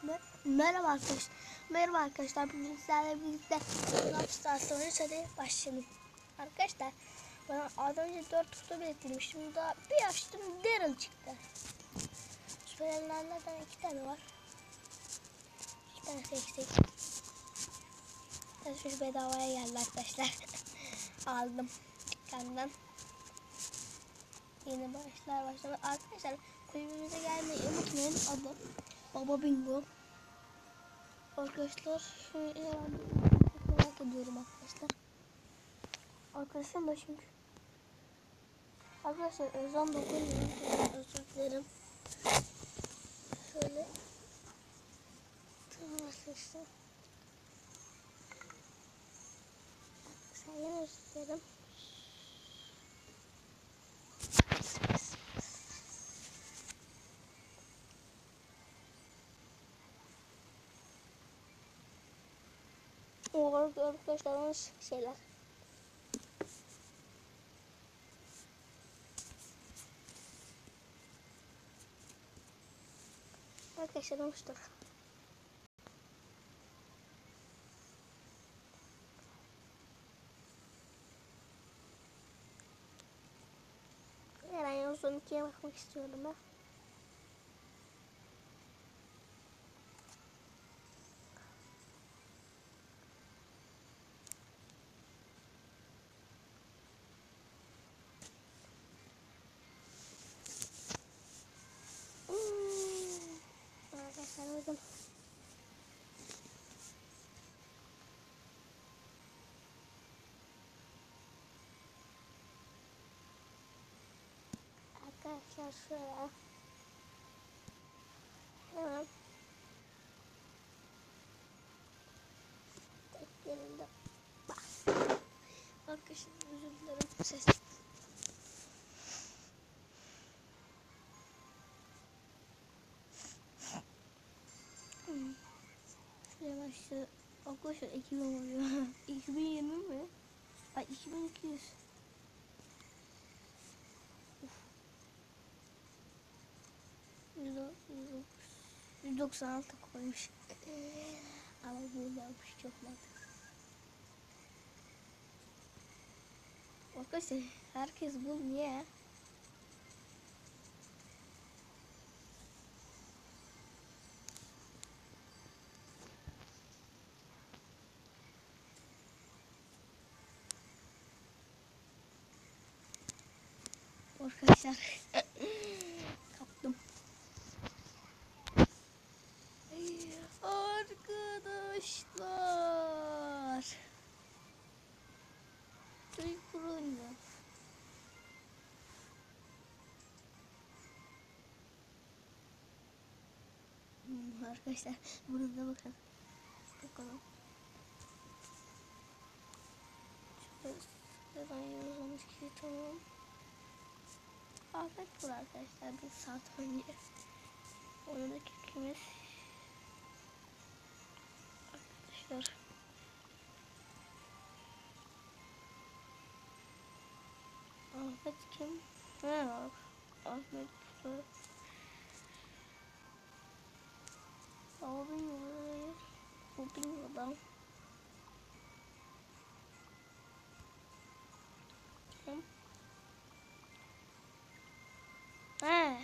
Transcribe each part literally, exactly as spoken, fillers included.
Mer Merhaba arkadaşlar. Merhaba arkadaşlar. Bugün sizlerle birlikte Brawl Stars oyunu hadi başlayalım. Arkadaşlar bana az önce dört kutu biriktirmiştim. Daha bir açtım Daryl çıktı. Süperlerden iki tane var. İki tane eksik. Şu bedavaya geldi arkadaşlar. Aldım dükkandan. Yeni başlar başlar. Arkadaşlar kulübümüze gelmeyi unutmayın. Adı Baba Bingo. Arkadaşlar şu herhalde merak ediyorum arkadaşlar. Arkadaşlar da çünkü. Arkadaşlar ezan dokunuyor. Özür dilerim. Şöyle. Tamam arkadaşlar. Sen yine özür dilerim. O arkadaşlar onun şeyler. Arkadaşlar olmuştur. Herhalde son ikiye bakmak istiyorum ben. Hmm. Arkadaşlar uygun. Arkadaşlar şöyle. Hemen. Tek yerinde. Bak. Arkadaşlar özür dilerim. Ses çıktı. Hmm. Şuraya başladı. Arkadaşlar iki bin oluyor. iki bin yirmi mi? Ay iki bin iki yüz. yüz doksan altı koymuş. Ama bu yapmış çok mantıklı. Arkadaşlar herkes bu niye? Arkadaşlar kaptım. Arkadaşlar çocuk kuruluyor. Hmm, arkadaşlar burada bakın. Bakalım. Şuradan yazılmış ki tamam. Afet bu arkadaşlar bir saat önce. Oradaki kimiz arkadaşlar. Ahmet kim? Ne var? Ahmet bu. Abim oraya. Bu bin adam. Kim? He.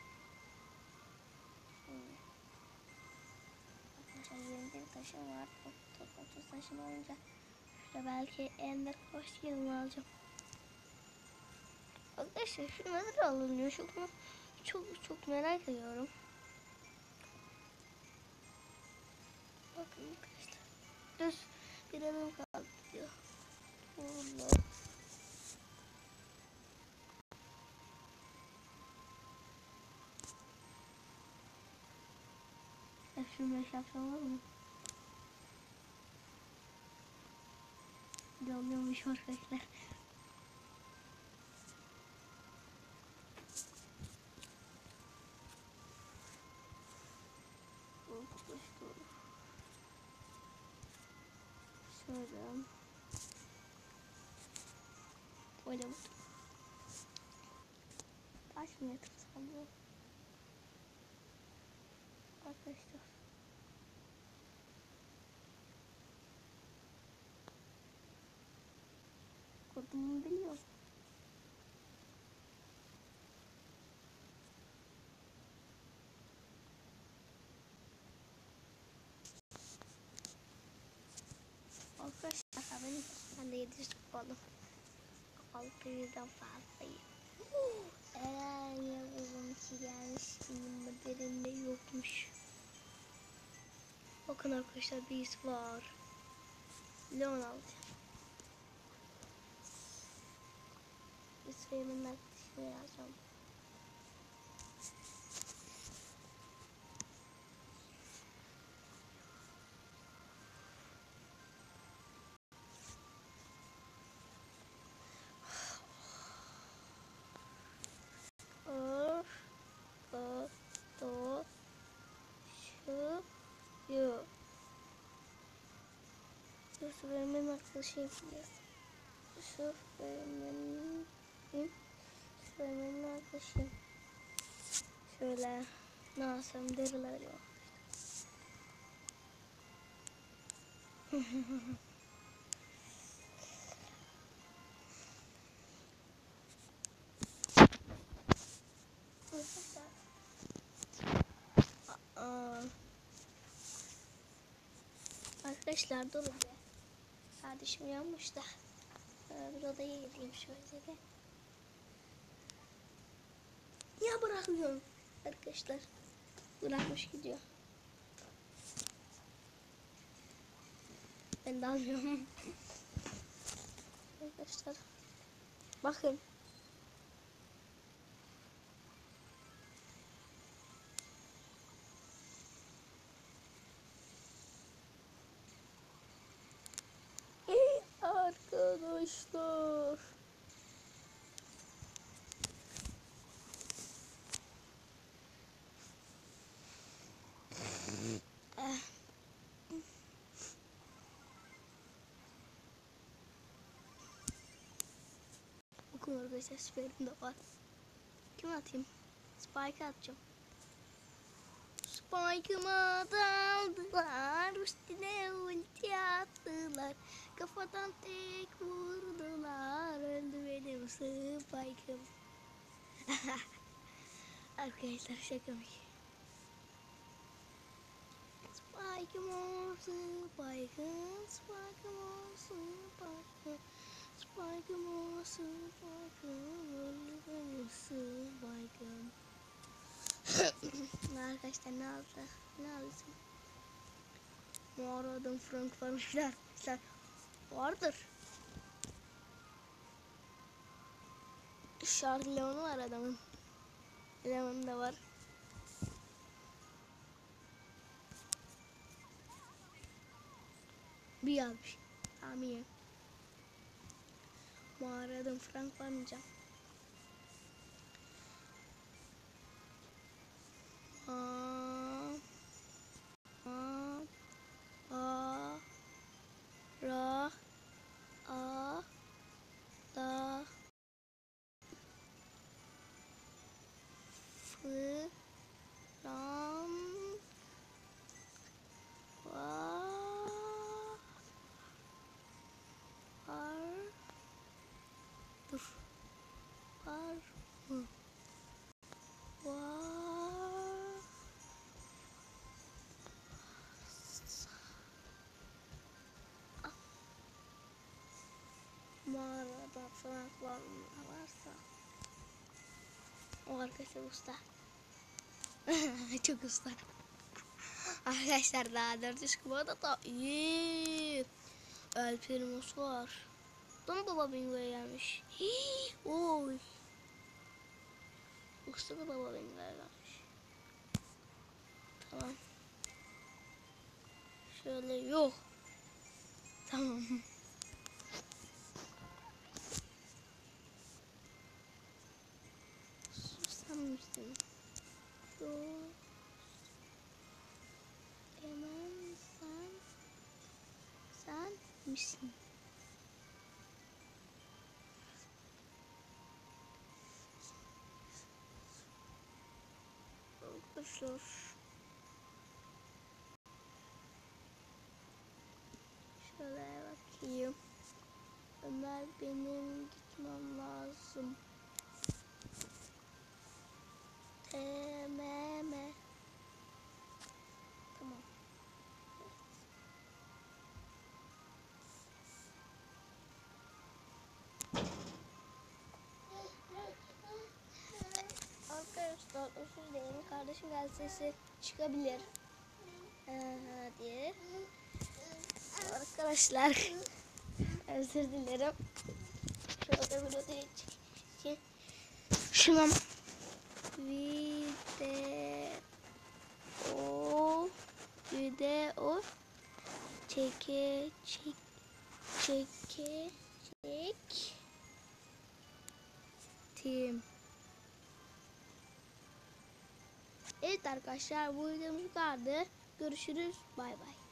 Arkadaşlar yeni bir taşım var. otuz taşım olunca şurada belki ender hoş yılını alacağım. Arkadaşlar şu nedir alınıyor? Çok çok çok merak ediyorum. Bakın arkadaşlar. Düz bir adım kaldı diyor. Allah. Ya şunu beş yapsam olur mu? Yolluyormuş arkadaşlar. Şöyle. Öyle bu. Taş mı yatırsam bu? Arkadaşlar. yapalım. altı yüzden fazlayı. Eğer yazılım ki gelmiş benim haberimde yokmuş. Bakın arkadaşlar bir his var. Leon alacağım. İsveç'in arkadaşını yazacağım. Of, o, do, şu, yu. Yusuf benim arkadaşım yaz. Yusuf benim, Yusuf benim arkadaşım. Şöyle ne yapsam deriler yok. Aa, arkadaşlar durun be. Kardeşim yanmış da. Ee, bir odaya gideyim şöyle bir. Ya bırakmıyorum arkadaşlar. Bırakmış gidiyor. Ben de almıyorum. Arkadaşlar. Bakın. Hey arkadaşlar. Eh. Bakın arkadaşlar süperim de var. Kim atayım? Spike atacağım. Spike'ıma daldılar, üstüne ulti attılar. Kafadan tek vurdular, öldü benim Spike'ım. Arkadaşlar şaka mı? Spike'ım olsun, Spike'ım, Spike'ım olsun, Spike'ım. Spike'ım olsun, Spike'ım, öldü benim Spike'ım. Arkadaşlar ne aldı? Ne alsın? Mağaradan Frank varmış arkadaşlar. Vardır. Şarleonu var adamın. Adamın da var. Bir almış. Tamam iyi. Mağaradan Frank varmayacağım. Aa, a, a, ra, a, da, fı, ram, va, ar, dur, var, mı, var, mağarada Frank var mı varsa o arkadaşlar usta. Çok usta. Arkadaşlar daha dört yüz kupada da iyi. El Primos var. Tam Baba Bingo'ya gelmiş. Hii, oy. Usta da Baba Bingo'ya gelmiş. Tamam. Şöyle yok. Tamam. Susamışsın. Sus. Hemen sen. Sen misin? Arkadaşlar. Şöyle bakayım. Ömer benim gitmem lazım. T M M. Tamam. özür dilerim. Kardeşim geldi, sesi çıkabilir. Ee, diye. Arkadaşlar özür dilerim. Şurada video çekeyim. Şuna video video çeke çek çeke çek tim. Evet arkadaşlar, bu videomuz vardı. Görüşürüz. Bay bay.